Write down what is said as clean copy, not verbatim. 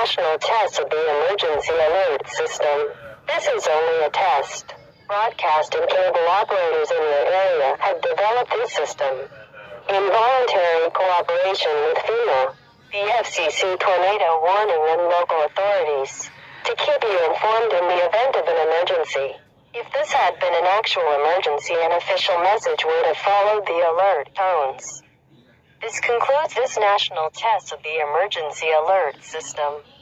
national test of the emergency alert system. This is only a test. Broadcast and cable operators in your area have developed this system in voluntary cooperation with FEMA, the FCC tornado warning and local authorities, to keep you informed in the event of an emergency. If this had been an actual emergency, an official message would have followed the alert tones. This concludes this national test of the emergency alert system.